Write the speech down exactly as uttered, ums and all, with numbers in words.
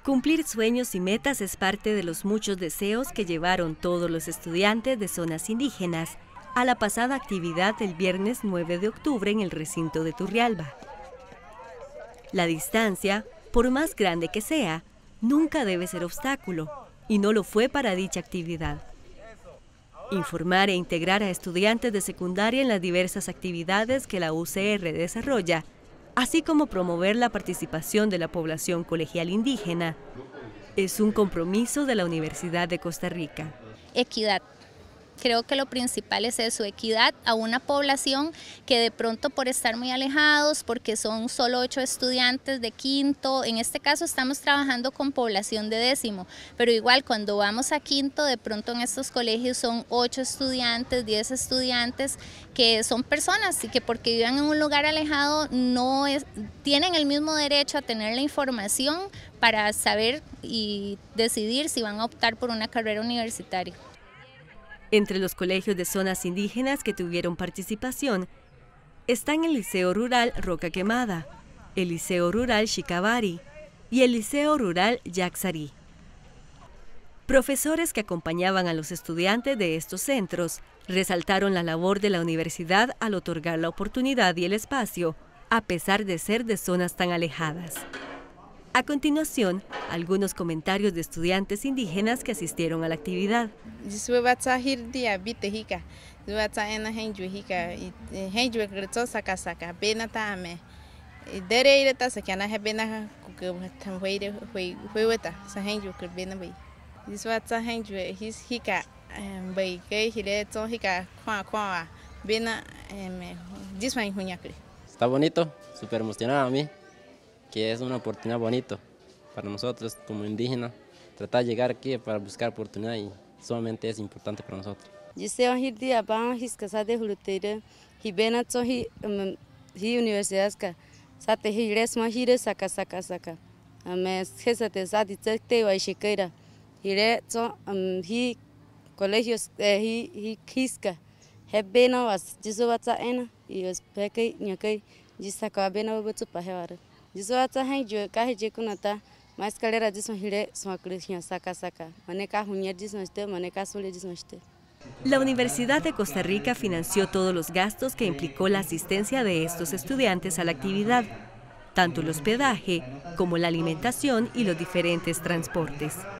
Cumplir sueños y metas es parte de los muchos deseos que llevaron todos los estudiantes de zonas indígenas a la pasada actividad del viernes nueve de octubre en el recinto de Turrialba. La distancia, por más grande que sea, nunca debe ser obstáculo, y no lo fue para dicha actividad. Informar e integrar a estudiantes de secundaria en las diversas actividades que la U C R desarrolla, así como promover la participación de la población colegial indígena, es un compromiso de la Universidad de Costa Rica. Equidad. Creo que lo principal es eso, equidad a una población que de pronto por estar muy alejados, porque son solo ocho estudiantes de quinto, en este caso estamos trabajando con población de décimo, pero igual cuando vamos a quinto, de pronto en estos colegios son ocho estudiantes, diez estudiantes, que son personas y que porque viven en un lugar alejado no es, tienen el mismo derecho a tener la información para saber y decidir si van a optar por una carrera universitaria. Entre los colegios de zonas indígenas que tuvieron participación están el Liceo Rural Roca Quemada, el Liceo Rural Xicabari y el Liceo Rural Yaxarí. Profesores que acompañaban a los estudiantes de estos centros resaltaron la labor de la universidad al otorgar la oportunidad y el espacio, a pesar de ser de zonas tan alejadas. A continuación, algunos comentarios de estudiantes indígenas que asistieron a la actividad. Está bonito, súper emocionado a mí, que es una oportunidad bonita para nosotros como indígenas, tratar de llegar aquí para buscar oportunidad y solamente es importante para nosotros. Colegios La Universidad de Costa Rica financió todos los gastos que implicó la asistencia de estos estudiantes a la actividad, tanto el hospedaje como la alimentación y los diferentes transportes.